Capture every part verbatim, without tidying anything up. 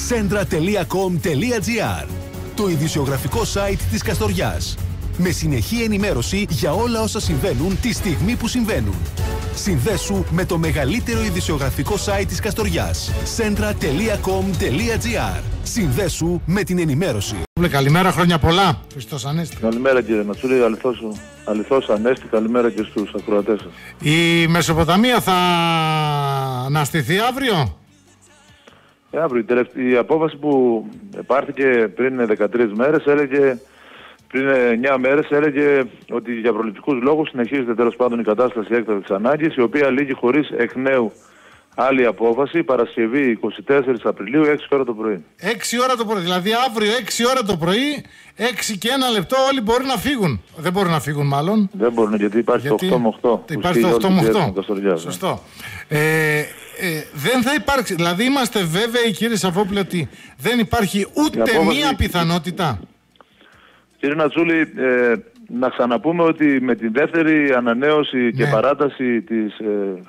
σέντρα τελεία κομ τελεία τζι άρ, το ειδησιογραφικό site της Καστοριάς. Με συνεχή ενημέρωση για όλα όσα συμβαίνουν τη στιγμή που συμβαίνουν. Συνδέσου με το μεγαλύτερο ειδησιογραφικό site της Καστοριάς. σέντρα τελεία κομ τελεία τζι άρ. Συνδέσου με την ενημέρωση. Καλημέρα, χρόνια πολλά. Χριστός Ανέστη. Καλημέρα κύριε Ματσούλη, αληθώς, αληθώς Ανέστη, καλημέρα και στους ακροατές σας. Η Μεσοποταμία θα αναστηθεί αύριο? Ε, αύριο, η, τελευταία, η απόφαση που πάρθηκε πριν δεκατρείς μέρες έλεγε, πριν εννιά μέρες έλεγε ότι για προληπτικούς λόγους συνεχίζεται τέλος πάντων η κατάσταση έκτακτης ανάγκης, η οποία λήγει χωρίς εκ νέου άλλη απόφαση, Παρασκευή εικοστή τέταρτη Απριλίου, έξι ώρα το πρωί. έξι ώρα το πρωί, δηλαδή αύριο έξι ώρα το πρωί, έξι και ένα λεπτό όλοι μπορούν να φύγουν. Δεν μπορούν να φύγουν μάλλον. Δεν μπορούν γιατί υπάρχει γιατί... το οκτώ με οκτώ. Υπάρχει το οκτώ με οκτώ. Σωστό. Ε, ε, δεν θα υπάρξει, δηλαδή είμαστε βέβαιοι κύριε Σαββόπουλε ότι δεν υπάρχει ούτε απόφαση... μία πιθανότητα. Κύριε Νατσούλη, ε, να ξαναπούμε ότι με τη δεύτερη ανανέωση ναι. και παράταση της... Ε,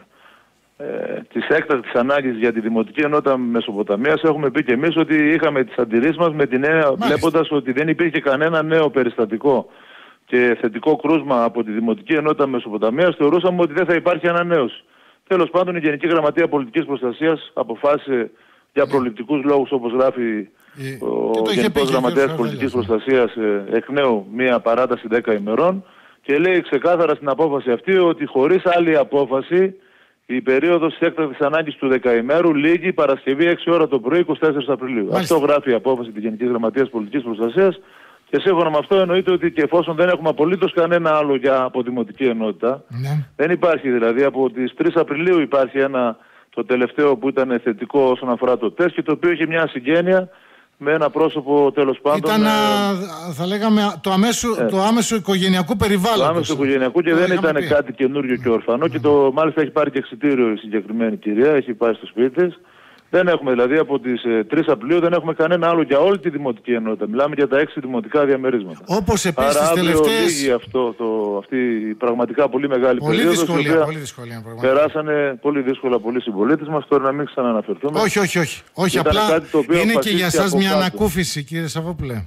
Ε, της έκτακτης ανάγκης για τη Δημοτική Ενότητα Μεσοποταμίας έχουμε πει και εμείς ότι είχαμε τις αντιρρήσεις μας με την έννοια βλέποντας ότι δεν υπήρχε κανένα νέο περιστατικό και θετικό κρούσμα από τη Δημοτική Ενότητα Μεσοποταμίας, θεωρούσαμε ότι δεν θα υπάρχει ανανέωση. Τέλος πάντων η Γενική Γραμματεία Πολιτικής Προστασίας αποφάσισε για προληπτικούς λόγους, όπως γράφει ε, ο Γενικός Γραμματέας Πολιτικής Προστασίας, ε, εκ νέου μία παράταση δέκα ημερών και λέει ξεκάθαρα στην απόφαση αυτή ότι χωρίς άλλη απόφαση η περίοδος της έκτακτης ανάγκης του δεκαημέρου λήγει Παρασκευή έξι ώρα το πρωί εικοστή τέταρτη Απριλίου. Μάλιστα. Αυτό γράφει η απόφαση της Γενικής Γραμματείας Πολιτικής Προστασίας και σύμφωνα με αυτό εννοείται ότι και εφόσον δεν έχουμε απολύτως κανένα άλλο για αποδημοτική ενότητα, ναι. δεν υπάρχει δηλαδή από τις τρεις Απριλίου υπάρχει ένα το τελευταίο που ήταν θετικό όσον αφορά το τεστ και το οποίο είχε μια συγγένεια με ένα πρόσωπο τέλος πάντων. Ήταν, ε, θα λέγαμε, το, αμέσου, ε, το άμεσο οικογενειακού περιβάλλοντος. Το άμεσο οικογενειακού και δεν ήταν πει. κάτι καινούριο και ορφανό mm. και το, μάλιστα έχει πάρει και εξιτήριο η συγκεκριμένη κυρία, έχει πάει στο σπίτι της. Δεν έχουμε δηλαδή από τις ε, τρεις Απριλίου δεν έχουμε κανένα άλλο για όλη τη Δημοτική Ενότητα. Μιλάμε για τα έξι δημοτικά διαμερίσματα. Όπως επίσης τις τελευταίες... λύγει αυτό, το, αυτή η πραγματικά πολύ μεγάλη πολύ περίοδος. Δυσκολία, πολύ δυσκολία, περάσανε πολύ δύσκολα πολλοί συμπολίτες μας, τώρα να μην ξαναναφερθούμε. Όχι, όχι, όχι. όχι απλά είναι και για σας μια ανακούφιση κύριε Σαββόπουλε.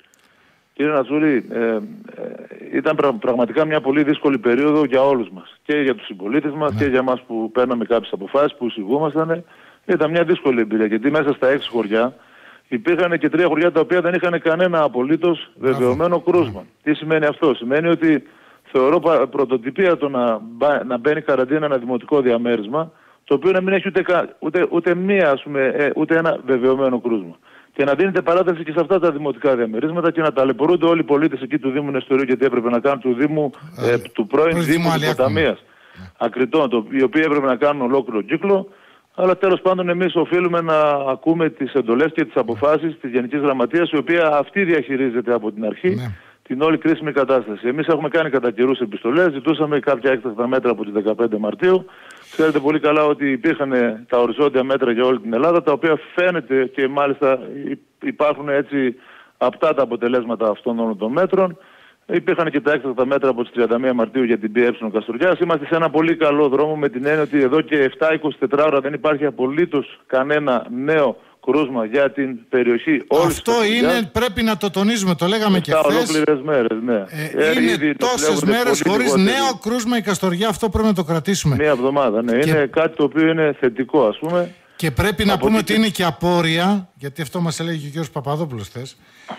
Κύριε Νατσούλη, ε, ε, ήταν πρα, πραγματικά μια πολύ δύσκολη περίοδο για όλους μας. Και για τους συμπολίτες μας ναι. και για εμάς που παίρναμε κάποιες αποφάσεις, που εισηγούμασταν. Ήταν μια δύσκολη εμπειρία γιατί μέσα στα έξι χωριά υπήρχαν και τρία χωριά τα οποία δεν είχαν κανένα απολύτως βεβαιωμένο κρούσμα. Yeah. Τι σημαίνει αυτό? Σημαίνει ότι θεωρώ πρωτοτυπία το να, να μπαίνει καραντίνα ένα δημοτικό διαμέρισμα το οποίο να μην έχει ούτε, ούτε, ούτε, μία, ας πούμε, ούτε ένα βεβαιωμένο κρούσμα. Και να δίνεται παράταση και σε αυτά τα δημοτικά διαμερίσματα και να ταλαιπωρούνται όλοι οι πολίτες εκεί του Δήμου Νεστορίου γιατί έπρεπε να κάνουν του Δήμου, uh, ε, του πρώην Δήμου της Ποταμίας yeah. Ακριτών, το, οι οποίοι έπρεπε να κάνουν ολόκληρο κύκλο. Αλλά τέλος πάντων εμείς οφείλουμε να ακούμε τις εντολές και τις αποφάσεις της Γενικής Γραμματείας, η οποία αυτή διαχειρίζεται από την αρχή ναι. την όλη κρίσιμη κατάσταση. Εμείς έχουμε κάνει κατά καιρούς επιστολές, ζητούσαμε κάποια έκτακτα μέτρα από τις δεκαπέντε Μαρτίου. Ξέρετε πολύ καλά ότι υπήρχαν τα οριζόντια μέτρα για όλη την Ελλάδα, τα οποία φαίνεται και μάλιστα υπάρχουν έτσι απτά τα αποτελέσματα αυτών όλων των μέτρων. Υπήρχαν και τα έκτακτα μέτρα από τις τριάντα μία Μαρτίου για την ΠΕ Καστοριάς. Είμαστε σε ένα πολύ καλό δρόμο με την έννοια ότι εδώ και επτά με είκοσι τέσσερα ώρα δεν υπάρχει απολύτως κανένα νέο κρούσμα για την περιοχή. Αυτό είναι, πρέπει να το τονίζουμε, το λέγαμε και χθες. Ολόκληρες μέρες, ναι. Ε, είναι τόσες μέρες χωρίς νέο κρούσμα η Καστοριά, αυτό πρέπει να το κρατήσουμε. Μία εβδομάδα, ναι. Και... είναι κάτι το οποίο είναι θετικό, ας πούμε. Και πρέπει να πούμε ότι είναι και απόρρια, γιατί αυτό μας έλεγε και ο κ. Παπαδόπουλος χθες,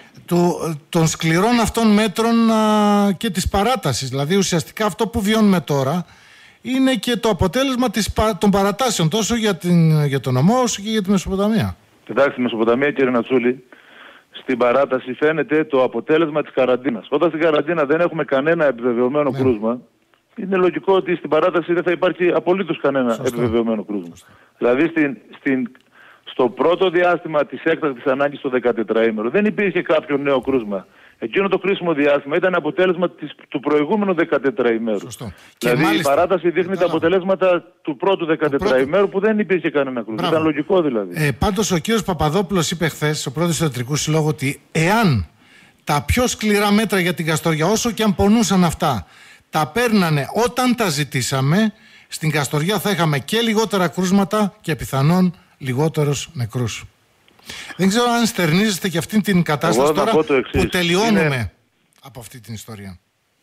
των σκληρών αυτών μέτρων α, και της παράτασης. Δηλαδή ουσιαστικά αυτό που βιώνουμε τώρα είναι και το αποτέλεσμα της, των παρατάσεων τόσο για, την, για τον νομό όσο και για τη Μεσοποταμία. Κοιτάξτε, στη Μεσοποταμία κύριε Νατσούλη, στην παράταση φαίνεται το αποτέλεσμα της καραντίνας. Όταν στην καραντίνα δεν έχουμε κανένα επιβεβαιωμένο ναι. κρούσμα, είναι λογικό ότι στην παράταση δεν θα υπάρχει απολύτως κανένα Σωστό. επιβεβαιωμένο κρούσμα. Σωστό. Δηλαδή στην, στην, στο πρώτο διάστημα της έκτακτης ανάγκης στο δεκατετραήμερο δεν υπήρχε κάποιο νέο κρούσμα. Εκείνο το κρίσιμο διάστημα ήταν αποτέλεσμα της, του προηγούμενου δεκατετραήμερου. Σωστό. Δηλαδή και μάλιστα, η παράταση δείχνει τα αποτελέσματα του πρώτου δεκατετραήμερου που δεν υπήρχε κανένα κρούσμα. Μπράβο. Ήταν λογικό δηλαδή. Ε, πάντως ο κύριος Παπαδόπουλος είπε χθες, ο πρόεδρος του Ιατρικού Συλλόγου, ότι εάν τα πιο σκληρά μέτρα για την Καστοριά, όσο και αν πονούσαν αυτά, τα παίρνανε όταν τα ζητήσαμε, στην Καστοριά θα είχαμε και λιγότερα κρούσματα και πιθανόν λιγότερους νεκρούς. Δεν ξέρω αν στερνίζεστε και αυτή την κατάσταση τώρα που τελειώνουμε είναι... από αυτή την ιστορία.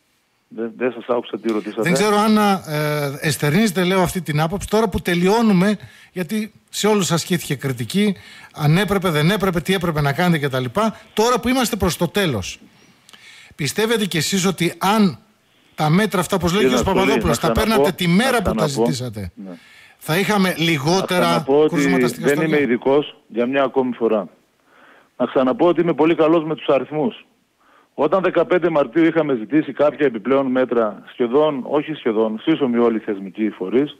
Δεν, δεν σας άκουσα τι ρωτήσατε. Δεν ξέρω αν ε, εστερνίζετε, λέω, αυτή την άποψη τώρα που τελειώνουμε, γιατί σε όλους ασκήθηκε κριτική, αν έπρεπε, δεν έπρεπε, τι έπρεπε να κάνετε κτλ. Τώρα που είμαστε προς το τέλος, πιστεύετε κι εσείς ότι αν τα μέτρα αυτά, όπως λέει ο κ. Παπαδόπουλος, τα παίρνατε τη μέρα που τα ζητήσατε, ναι, θα είχαμε λιγότερα κρούσματα στην Καστοριά? Δεν είμαι ειδικός για μια ακόμη φορά. Να ξαναπώ ότι είμαι πολύ καλός με τους αριθμούς. Όταν δεκαπέντε Μαρτίου είχαμε ζητήσει κάποια επιπλέον μέτρα, σχεδόν, όχι σχεδόν, σύσσωμοι όλοι οι θεσμικοί φορείς,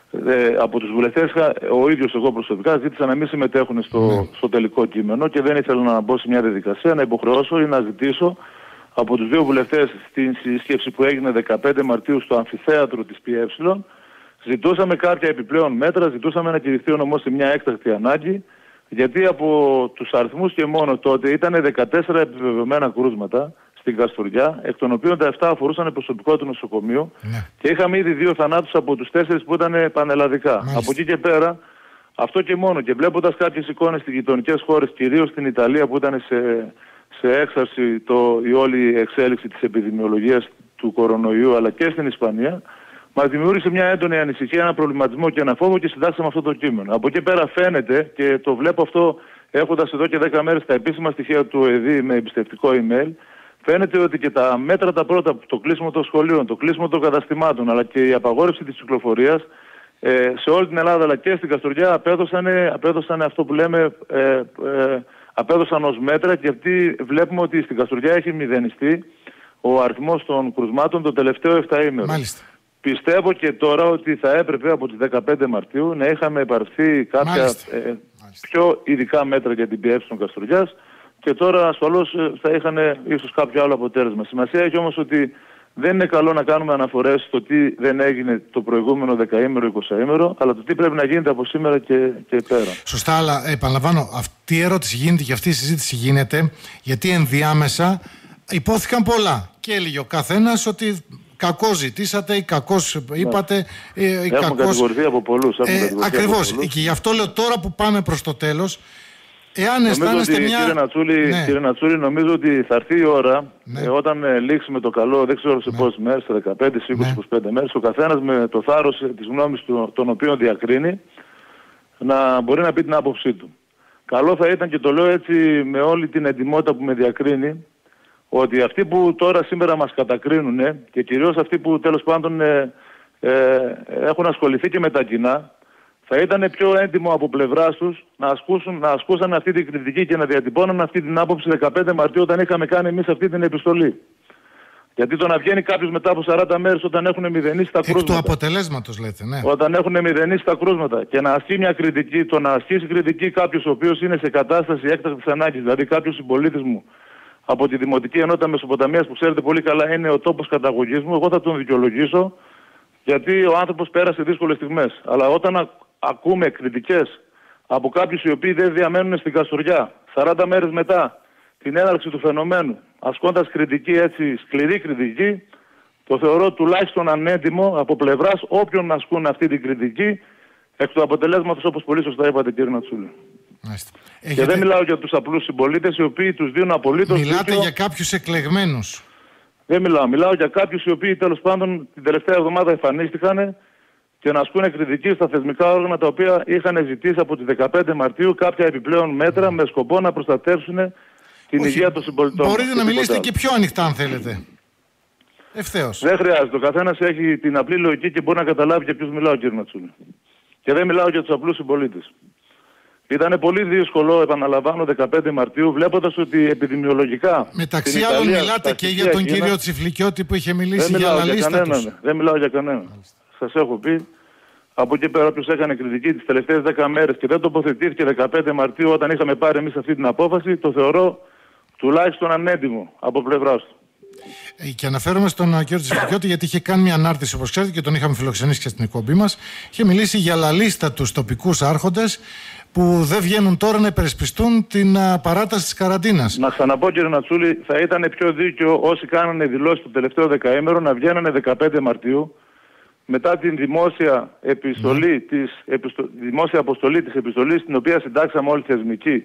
ε, από τους βουλευτές, ο ίδιος εγώ προσωπικά ζήτησα να μην συμμετέχουν στο, ναι. στο τελικό κείμενο και δεν ήθελα να μπω σε μια διαδικασία να υποχρεώσω ή να ζητήσω από τους δύο βουλευτές στην σύσκεψη που έγινε δεκαπέντε Μαρτίου στο αμφιθέατρο της ΠΕ. Ζητούσαμε κάποια επιπλέον μέτρα, ζητούσαμε να κηρυχθεί ο νομός σε μια έκτακτη ανάγκη, γιατί από τους αριθμούς και μόνο τότε ήταν δεκατέσσερα επιβεβαιωμένα κρούσματα στην Καστοριά, εκ των οποίων τα επτά αφορούσαν προσωπικό του νοσοκομείου, ναι. και είχαμε ήδη δύο θανάτους από τους τέσσερις που ήταν πανελλαδικά. Μάλιστα. Από εκεί και πέρα, αυτό και μόνο, και βλέποντας κάποιες εικόνες στις γειτονικές χώρες, κυρίως στην Ιταλία που ήταν σε, σε έξαρση το, η όλη εξέλιξη της επιδημιολογίας του κορονοϊού, αλλά και στην Ισπανία, μας δημιούργησε μια έντονη ανησυχία, ένα προβληματισμό και ένα φόβο και συντάξαμε αυτό το κείμενο. Από εκεί πέρα φαίνεται, και το βλέπω αυτό έχοντας εδώ και δέκα μέρες τα επίσημα στοιχεία του ΟΕΔΗ με εμπιστευτικό email, φαίνεται ότι και τα μέτρα τα πρώτα, το κλείσιμο των σχολείων, το κλείσιμο των καταστημάτων, αλλά και η απαγόρευση της κυκλοφορίας ε, σε όλη την Ελλάδα αλλά και στην Καστοριά απέδωσαν, απέδωσαν αυτό που λέμε, ε, ε, απέδωσαν ως μέτρα, και αυτή βλέπουμε ότι στην Καστοριά έχει μηδενιστεί ο αριθμός των κρουσμάτων το τελευταίο εφταήμερο. Μάλιστα. Πιστεύω και τώρα ότι θα έπρεπε από τις δεκαπέντε Μαρτίου να είχαμε υπαρθεί κάποια ε, πιο ειδικά μέτρα για την ΠΕ Καστοριάς, και τώρα ασφαλώς θα είχαν ίσως κάποιο άλλο αποτέλεσμα. Σημασία έχει όμως ότι δεν είναι καλό να κάνουμε αναφορές στο τι δεν έγινε το προηγούμενο δεκαήμερο, εικοσαήμερο, αλλά το τι πρέπει να γίνεται από σήμερα και, και πέρα. Σωστά, αλλά επαναλαμβάνω, αυτή η ερώτηση γίνεται και αυτή η συζήτηση γίνεται γιατί ενδιάμεσα υπόθηκαν πολλά και έλεγε ο καθένας ότι κακώς ζητήσατε ή κακώς είπατε. Ναι. Ε, Έχουν κακώς... κατηγορηθεί από πολλούς. Ε, ακριβώς. Από και γι' αυτό λέω τώρα που πάμε προς το τέλος, εάν αισθάνεστε ότι, μια... Κύριε Νατσούλη, ναι. κύριε Νατσούλη, νομίζω ότι θα έρθει η ώρα, ναι. ε, όταν ε, λήξει με το καλό, δεν ξέρω σε ναι. πόσες μέρες, σε δεκαπέντε, είκοσι, ναι. είκοσι πέντε μέρες, ο καθένας με το θάρρος της γνώμης του, τον οποίων διακρίνει, να μπορεί να πει την άποψή του. Καλό θα ήταν, και το λέω έτσι με όλη την εντιμότητα που με διακρίνει, ότι αυτοί που τώρα σήμερα μας κατακρίνουν, και κυρίως αυτοί που τέλος πάντων ε, ε, έχουν ασχοληθεί και με τα κοινά, θα ήταν πιο έντιμο από πλευράς τους να, ασκούσουν, να ασκούσαν αυτή την κριτική και να διατυπώναν αυτή την άποψη δεκαπέντε Μαρτίου, όταν είχαμε κάνει εμείς αυτή την επιστολή. Γιατί το να βγαίνει κάποιος μετά από σαράντα μέρες όταν έχουν μηδενίσει τα κρούσματα. Εκ του αποτελέσματος λέτε, ναι. Όταν έχουν μηδενίσει τα κρούσματα και να ασκεί μια κριτική, το να ασκήσει κριτική κάποιος ο οποίος είναι σε κατάσταση έκτακτης ανάγκης, δηλαδή κάποιος συμπολίτης μου από τη Δημοτική Ενότητα Μεσοποταμίας, που ξέρετε πολύ καλά είναι ο τόπος καταγωγής μου, εγώ θα τον δικαιολογήσω, γιατί ο άνθρωπος πέρασε δύσκολες στιγμές. Αλλά όταν α, ακούμε κριτικές από κάποιους οι οποίοι δεν διαμένουν στην Καστοριά, σαράντα μέρες μετά την έναρξη του φαινομένου, ασκώντας κριτική, έτσι σκληρή κριτική, το θεωρώ τουλάχιστον ανέντιμο από πλευράς όποιον ασκούν αυτή την κριτική, εκ του αποτελέσματος, όπως πολύ σωστά είπατε, κύριε Νατσούλη. Έχετε... Και δεν μιλάω για τους απλούς συμπολίτες οι οποίοι τους δίνουν απολύτως. Μιλάτε δίκιο... για κάποιους εκλεγμένους. Δεν μιλάω. Μιλάω για κάποιους οι οποίοι τέλος πάντων την τελευταία εβδομάδα εμφανίστηκαν και να ασκούν κριτική στα θεσμικά όργανα τα οποία είχαν ζητήσει από τις δεκαπέντε Μαρτίου κάποια επιπλέον μέτρα mm. με σκοπό να προστατεύσουν την Όχι. υγεία των συμπολιτών. Μπορείτε να μιλήσετε και πιο ανοιχτά αν θέλετε. Ευθέως. Δεν χρειάζεται. Ο καθένας έχει την απλή λογική και μπορεί να καταλάβει για ποιους μιλάω, κύριε Νατσούλη. Και δεν μιλάω για τους απλούς συμπολίτες. Ήταν πολύ δύσκολο, επαναλαμβάνω, δεκαπέντε Μαρτίου, βλέποντας ότι επιδημιολογικά. Μεταξύ άλλων, μιλάτε και για τον κύριο Τσιφλικιώτη που είχε μιλήσει για άλλα λίστα τους. Δεν μιλάω για κανέναν. Σας έχω πει. Από εκεί πέρα, όποιος έκανε κριτική τις τελευταίες δέκα μέρες και δεν τοποθετήθηκε δεκαπέντε Μαρτίου όταν είχαμε πάρει εμείς αυτή την απόφαση, το θεωρώ τουλάχιστον ανέντιμο από πλευράς του. Και αναφέρομαι στον κύριο Τσιφλικιώτη, γιατί είχε κάνει μια ανάρτηση, όπως ξέρετε, και τον είχαμε φιλοξενήσει και στην εκπομπή μας. Είχε μιλήσει για λαλίστατους τοπικούς άρχοντες που δεν βγαίνουν τώρα να υπερασπιστούν την α, παράταση της καραντίνας. Να ξαναπώ, κύριε Νατσούλη, θα ήταν πιο δίκαιο όσοι κάνανε δηλώσεις το τελευταίο δεκαήμερο να βγαίνανε δεκαπέντε Μαρτίου μετά την δημόσια, επιστολή, ναι. της, επιστο, δημόσια αποστολή της επιστολής, την οποία συντάξαμε όλοι θεσμικοί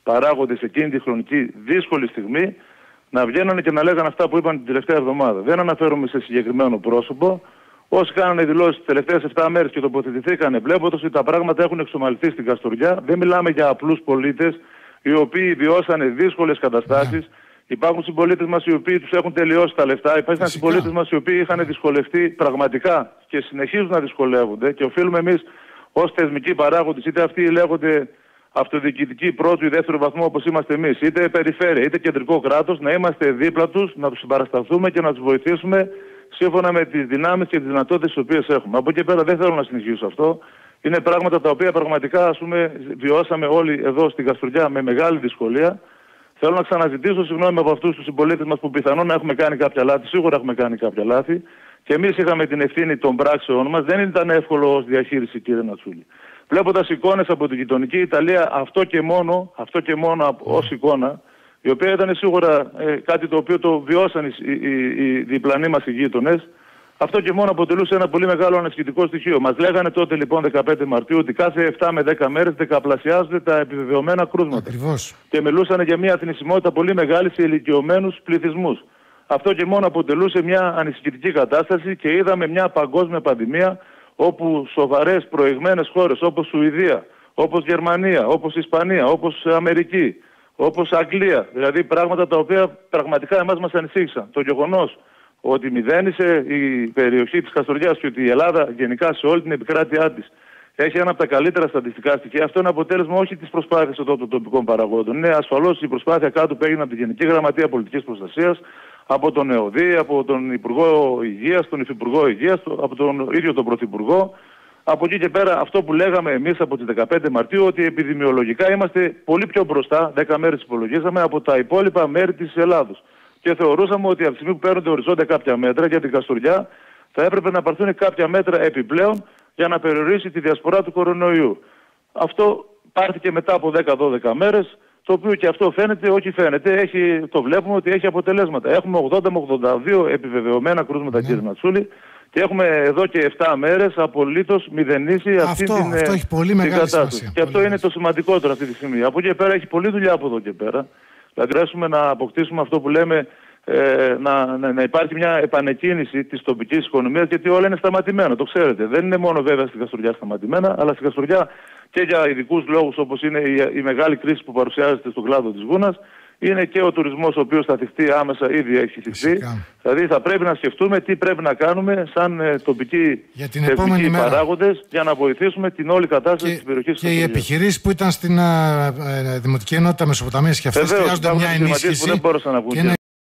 παράγοντες εκείνη τη χρονική δύσκολη στιγμή να βγαίνανε και να λέγανε αυτά που είπαν την τελευταία εβδομάδα. Δεν αναφέρομαι σε συγκεκριμένο πρόσωπο. Όσοι κάνανε δηλώσεις τις τελευταίες επτά μέρες και τοποθετηθήκανε βλέποντας ότι τα πράγματα έχουν εξομαλυνθεί στην Καστοριά, δεν μιλάμε για απλούς πολίτες οι οποίοι βιώσανε δύσκολες καταστάσεις. Yeah. Υπάρχουν συμπολίτες μας οι οποίοι τους έχουν τελειώσει τα λεφτά. Υπάρχουν συμπολίτες μας οι οποίοι είχαν δυσκολευτεί πραγματικά και συνεχίζουν να δυσκολεύονται. Και οφείλουμε εμείς ως θεσμικοί παράγοντες, είτε αυτοί λέγονται αυτοδιοικητικοί πρώτου ή δεύτερου βαθμού όπως είμαστε εμείς, είτε περιφέρεια είτε κεντρικό κράτος, να είμαστε δίπλα τους, να τους συμπαρασταθούμε και να τους βοηθήσουμε σύμφωνα με τις δυνάμεις και τις δυνατότητες τις οποίες έχουμε. Από εκεί πέρα δεν θέλω να συνεχίσω αυτό. Είναι πράγματα τα οποία πραγματικά ας πούμε, βιώσαμε όλοι εδώ στην Καστοριά με μεγάλη δυσκολία. Θέλω να ξαναζητήσω συγγνώμη από αυτούς τους συμπολίτες μας που πιθανόν να έχουμε κάνει κάποια λάθη. Σίγουρα έχουμε κάνει κάποια λάθη. Και εμείς είχαμε την ευθύνη των πράξεων μας. Δεν ήταν εύκολο ως διαχείριση, κύριε Νατσούλη. Βλέποντας εικόνες από την γειτονική Ιταλία, αυτό και μόνο, αυτό και μόνο ως εικόνα, η οποία ήταν σίγουρα ε, κάτι το οποίο το βιώσαν οι, οι, οι διπλανοί μας οι γείτονες, αυτό και μόνο αποτελούσε ένα πολύ μεγάλο ανασχετικό στοιχείο. Μας λέγανε τότε λοιπόν δεκαπέντε Μαρτίου ότι κάθε επτά με δέκα μέρες δεκαπλασιάζονται τα επιβεβαιωμένα κρούσματα. Ακριβώς. Και μιλούσαν για μια θνησιμότητα πολύ μεγάλη σε ηλικιωμένους πληθυσμούς. Αυτό και μόνο αποτελούσε μια ανησυχητική κατάσταση και είδαμε μια παγκόσμια πανδημία όπου σοβαρές προηγμένες χώρες όπως Σουηδία, όπως Γερμανία, όπως Ισπανία, όπως Αμερική, όπως Αγγλία, δηλαδή πράγματα τα οποία πραγματικά εμάς μας ανησύχησαν. Το γεγονός ότι μηδένισε η περιοχή της Καστοριάς και ότι η Ελλάδα γενικά σε όλη την επικράτειά της έχει ένα από τα καλύτερα στατιστικά στοιχεία, αυτό είναι αποτέλεσμα όχι της προσπάθειας εδώ των τοπικών παραγόντων. Είναι ασφαλώς η προσπάθεια κάτω που έγινε από τη Γενική Γραμματεία Πολιτικής Προστασίας, από τον ΕΟΔΗ, από τον Υπουργό Υγείας, τον Υφυπουργό Υγείας, από τον ίδιο τον Πρωθυπουργό. Από εκεί και πέρα αυτό που λέγαμε εμείς από τις δεκαπέντε Μαρτίου, ότι επιδημιολογικά είμαστε πολύ πιο μπροστά, δέκα μέρες υπολογίζαμε, από τα υπόλοιπα μέρη της Ελλάδος. Και θεωρούσαμε ότι από τη στιγμή που παίρνονται οριζόντια κάποια μέτρα για την Καστοριά, θα έπρεπε να πάρθουν κάποια μέτρα επιπλέον για να περιορίσει τη διασπορά του κορονοϊού. Αυτό πάρθηκε μετά από δέκα με δώδεκα μέρες, το οποίο και αυτό φαίνεται, όχι φαίνεται, έχει, το βλέπουμε ότι έχει αποτελέσματα. Έχουμε ογδόντα με ογδόντα δύο επιβεβαιωμένα κρούσματα, ναι, κύριε Νατσούλη, και έχουμε εδώ και επτά μέρες απολύτως μηδενίσει αυτή αυτό, την, αυτό έχει πολύ μεγάλη κατάσταση. σημασία. Και αυτό είναι το σημαντικότερο αυτή τη στιγμή. Από εκεί πέρα έχει πολλή δουλειά από εδώ και πέρα. Θα μπορέσουμε να αποκτήσουμε αυτό που λέμε, ε, να, να, να υπάρχει μια επανεκκίνηση της τοπικής οικονομίας, γιατί όλα είναι σταματημένα, το ξέρετε. Δεν είναι μόνο βέβαια στην Καστοριά σταματημένα, αλλά στην Καστοριά και για ειδικούς λόγους όπως είναι η, η μεγάλη κρίση που παρουσιάζεται στον κλάδο της Γούνας, είναι και ο τουρισμός ο οποίος θα θυχτεί άμεσα, ήδη έχει θυχτεί. Δηλαδή θα πρέπει να σκεφτούμε τι πρέπει να κάνουμε σαν ε, τοπικοί θεσμικοί παράγοντες για να βοηθήσουμε την όλη κατάσταση και, της περιοχής. Και οι επιχειρήσεις που ήταν στην α, ε, Δημοτική Ενότητα Μεσοποταμίας και αυτές χρειάζονται μια ενίσχυση που δεν μπόρεσαν να βγουν και ένα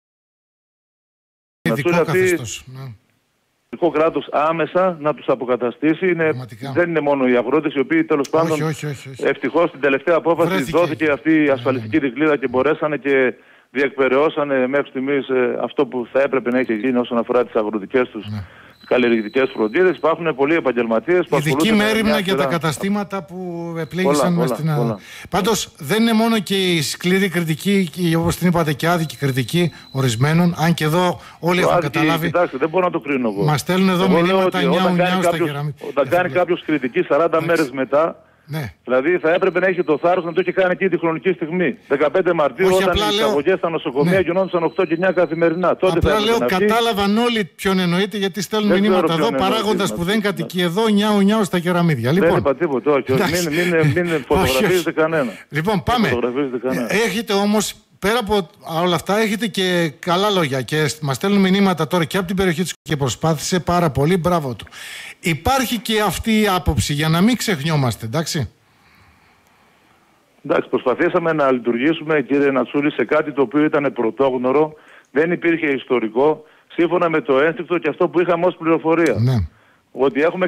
ειδικό καθεστώς. Το κράτος άμεσα να τους αποκαταστήσει. Είναι, δεν είναι μόνο οι αγρότες οι οποίοι τέλος πάντων ευτυχώς στην τελευταία απόφαση βρέθηκε, δόθηκε αυτή η ασφαλιστική δικλείδα και μπορέσανε και διεκπεραιώσανε μέχρι στιγμής ε, αυτό που θα έπρεπε να έχει γίνει όσον αφορά τις αγροτικές τους ναι. καλλιεργητικές φροντίδες. Υπάρχουν πολλοί επαγγελματίες που ειδική μέρημνα για τα καταστήματα που επλήγησαν μέσα στην Ελλάδα. Πάντως δεν είναι μόνο και η σκληρή κριτική, και, όπως την είπατε, και άδικη κριτική ορισμένων, αν και εδώ όλοι έχουν καταλάβει. Κοιτάξτε, δεν μπορώ να το κρίνω εγώ. Μας στέλνουν εδώ μηνύματα νιάου νιάου στα κεραμίδια. Όταν κάνει κάποιος κριτική σαράντα μέρες μετά, ναι. δηλαδή θα έπρεπε να έχει το θάρρος να το έχει κάνει εκεί τη χρονική στιγμή. δεκαπέντε Μαρτίου, όχι, όταν οι εισαγωγές λέω... στα νοσοκομεία ναι. γινόντουσαν οκτώ και εννιά καθημερινά. Τότε απλά θα λέω, να κατάλαβαν όλοι ποιον εννοείται, γιατί στέλνουν δεν μηνύματα εδώ παράγοντας που δεν κατοικεί εδώ, νιάου νιάου στα κεραμίδια. Δεν λοιπόν, είπα τίποτα, όχι, όχι. Μην, μην, μην φωτογραφίζετε κανένα. Λοιπόν, πάμε. Έχετε όμως, πέρα από όλα αυτά, έχετε και καλά λόγια και μας στέλνουν μηνύματα τώρα και από την περιοχή της και προσπάθησε πάρα πολύ, μπράβο του. Υπάρχει και αυτή η άποψη για να μην ξεχνιόμαστε, εντάξει. Εντάξει, προσπαθήσαμε να λειτουργήσουμε, κύριε Νατσούλη, σε κάτι το οποίο ήταν πρωτόγνωρο, δεν υπήρχε ιστορικό, σύμφωνα με το ένστικτο και αυτό που είχαμε ως πληροφορία. Ναι. Ότι έχουμε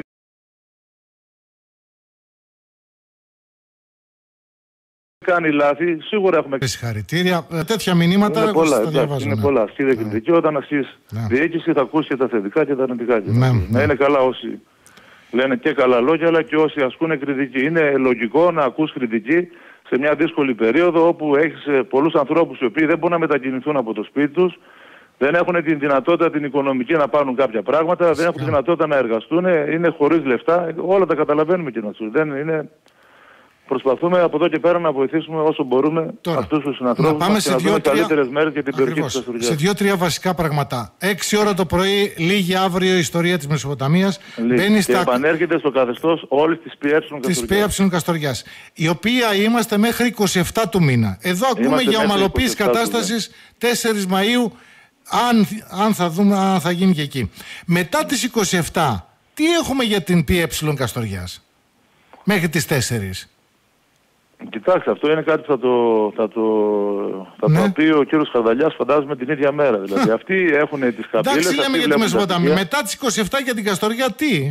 κάνει λάθη, σίγουρα έχουμε... Συγχαρητήρια. Τέτοια μηνύματα είναι πολλά, τα διαβάζω, είναι ναι. πολλά. Ασκεί ναι. κριτική, όταν ασκείς ναι. διοίκηση θα ακούσει και τα θετικά και τα αρνητικά. Ναι, ναι. Να είναι καλά όσοι λένε και καλά λόγια, αλλά και όσοι ασκούν κριτική. Είναι λογικό να ακούς κριτική σε μια δύσκολη περίοδο όπου έχεις πολλούς ανθρώπους οι οποίοι δεν μπορούν να μετακινηθούν από το σπίτι τους, δεν έχουν την δυνατότητα την οικονομική να πάρουν κάποια πράγματα, Φυσικά. δεν έχουν τη δυνατότητα να εργαστούν, είναι χωρίς λεφτά. Όλα τα καταλαβαίνουμε και να σου. Δεν είναι... προσπαθούμε από εδώ και πέρα να βοηθήσουμε όσο μπορούμε αυτούς τους συνανθρώπους μας και να δούμε καλύτερες μέρες για την περιοχή της Καστοριάς. Σε δύο-τρία βασικά πράγματα. Έξι ώρα το πρωί λήγει αύριο η ιστορία της Μεσοποταμίας. Μπαίνει στα... Και επανέρχεται στο καθεστώς όλης της ΠΕ Καστοριάς. Η οποία είμαστε μέχρι είκοσι επτά του μήνα. Εδώ ακούμε είμαστε για ομαλοποίηση κατάστασης τέσσερις Μαΐου, αν, αν, θα δούμε, αν θα γίνει και εκεί. Μετά τις είκοσι επτά, τι έχουμε για την ΠΕ Καστοριάς μέχρι τις τέσσερις? Κοιτάξτε, αυτό είναι κάτι που θα το, θα το, θα ναι. το πει ο κύριος Χαρδαλιάς, φαντάζομαι την ίδια μέρα. Δηλαδή αυτοί έχουν τις καμπύλες. Εντάξει, λέμε για τη Μεσοποταμία. Μετά τις είκοσι επτά για την Καστοριά τι?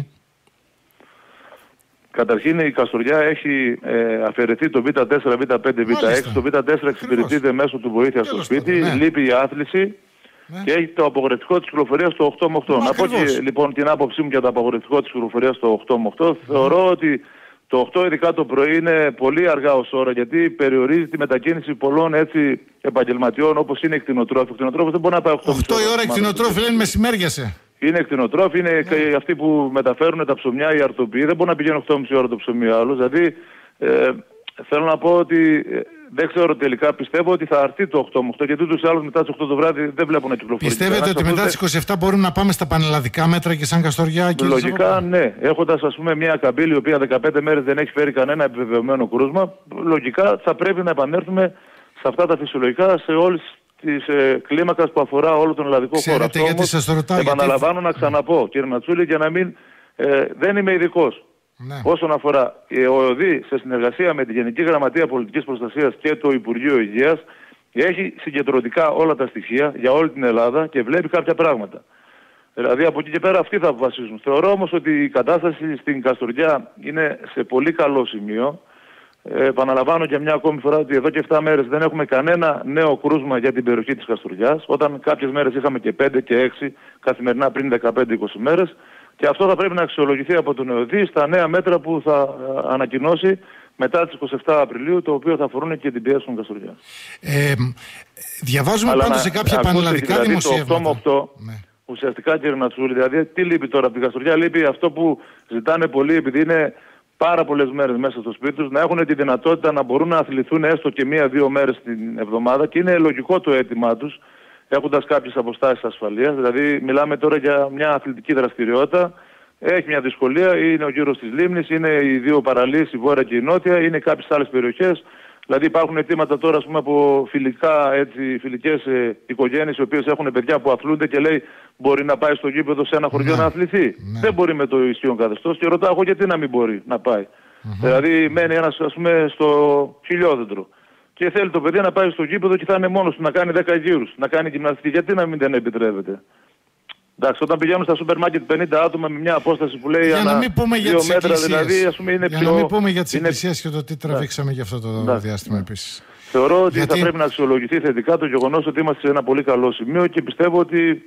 Καταρχήν η Καστοριά έχει ε, αφαιρεθεί το β τέσσερα, β πέντε, β έξι. Το β τέσσερα εξυπηρετείται μέσω του βοήθεια στο σπίτι, ναι. λείπει η άθληση ναι. και έχει το απογορευτικό της κυκλοφορίας στο οκτώ με οκτώ. Μα, να πω και λοιπόν την άποψή μου για το απογορευτικό της κυκλοφορίας στο οκτώ με οκτώ. Mm. Θεωρώ ότι το οκτώ ειδικά το πρωί είναι πολύ αργά ως ώρα, γιατί περιορίζει τη μετακίνηση πολλών έτσι επαγγελματιών όπως είναι οι κτηνοτρόφοι. Ο κτηνοτρόφος δεν μπορεί να πάει οκτώ με οκτώ. οκτώ η ώρα οι κτηνοτρόφοι λένε μεσημέριασε. Είναι κτηνοτρόφοι, είναι ναι. αυτοί που μεταφέρουν τα ψωμιά, οι αρτοποιοί. Δεν μπορεί να πηγαίνουν οκτώ και μισή ώρα το ψωμί άλλο. Δηλαδή ε, θέλω να πω ότι ε, δεν ξέρω τελικά, πιστεύω ότι θα έρθει το οκτώ με οκτώ, γιατί ούτως ή άλλως μετά τις οκτώ το βράδυ δεν βλέπουν να κυκλοφορεί. Πιστεύετε ότι μετά τις είκοσι επτά μπορούμε να πάμε στα πανελλαδικά μέτρα και σαν Καστοριά? Και λογικά ναι. Έχοντας ας πούμε μια καμπύλη η οποία δεκαπέντε μέρες δεν έχει φέρει κανένα επιβεβαιωμένο κρούσμα, λογικά θα πρέπει να επανέλθουμε σε αυτά τα φυσιολογικά σε όλες της ε, κλίμακας που αφορά όλο τον ελλαδικό χώρο. Αυτό γιατί όμως, σας το ρωτάω, επαναλαμβάνω γιατί... να ξαναπώ κύριε Ματσούλη, για να μην ε, δεν είμαι ειδικός. Ναι. Όσον αφορά ο ΕΟΔΗ σε συνεργασία με τη Γενική Γραμματεία Πολιτικής Προστασίας και το Υπουργείο Υγείας έχει συγκεντρωτικά όλα τα στοιχεία για όλη την Ελλάδα και βλέπει κάποια πράγματα. Δηλαδή από εκεί και πέρα αυτοί θα αποφασίσουν. Θεωρώ όμως ότι η κατάσταση στην Καστοριά είναι σε πολύ καλό σημείο. Ε, επαναλαμβάνω και μια ακόμη φορά ότι εδώ και επτά μέρες δεν έχουμε κανένα νέο κρούσμα για την περιοχή της Καστοριάς, όταν κάποιες μέρες είχαμε και πέντε και έξι καθημερινά πριν δεκαπέντε είκοσι μέρες, και αυτό θα πρέπει να αξιολογηθεί από τον ΕΟΔΗ στα νέα μέτρα που θα ανακοινώσει μετά τις είκοσι επτά Απριλίου, το οποίο θα αφορούν και την ΠΕ Καστοριά. Ε, διαβάζουμε πάντως σε κάποια πανελλαδικά δηλαδή, δημοσιεύματα. Το οκτώ με οκτώ, ναι. Ουσιαστικά κύριε Νατσούλη, δηλαδή τι λείπει τώρα από την Καστοριά? Λείπει αυτό που ζητάνε πολλοί, επειδή είναι πάρα πολλές μέρες μέσα στο σπίτι τους, να έχουν τη δυνατότητα να μπορούν να αθληθούν έστω και μία-δύο μέρες την εβδομάδα, και είναι λογικό το αίτημά τους, έχοντας κάποιες αποστάσεις ασφαλείας. Δηλαδή μιλάμε τώρα για μια αθλητική δραστηριότητα, έχει μια δυσκολία, είναι ο γύρος της Λίμνης, είναι οι δύο παραλίες, η βόρεια και η νότια, είναι κάποιες άλλες περιοχές. Δηλαδή υπάρχουν αιτήματα τώρα ας πούμε, από φιλικά, έτσι, φιλικές ε, οικογένειες οι οποίες έχουν παιδιά που αθλούνται και λέει μπορεί να πάει στο γήπεδο σε ένα χωριό ναι. να αθληθεί. Ναι. Δεν μπορεί με το ισχύον καθεστώς, και ρωτάω εγώ γιατί να μην μπορεί να πάει. Mm-hmm. Δηλαδή μένει ένας ας πούμε στο χιλιόδεντρο και θέλει το παιδί να πάει στο γήπεδο και θα είναι μόνος του να κάνει δέκα γύρους, να κάνει γυμναστική. Γιατί να μην δεν επιτρέπεται? Εντάξει, όταν πηγαίνουν στα σούπερ μάρκετ πενήντα άτομα με μια απόσταση που λέει για να μην πούμε για τις μέτρα, δηλαδή, ας πούμε, είναι για πιο... να μην πούμε για τις είναι... εκκλησίες και το τι τραβήξαμε για αυτό το ναι. διάστημα επίσης. Θεωρώ ότι γιατί... θα πρέπει να αξιολογηθεί θετικά το γεγονός ότι είμαστε σε ένα πολύ καλό σημείο, και πιστεύω ότι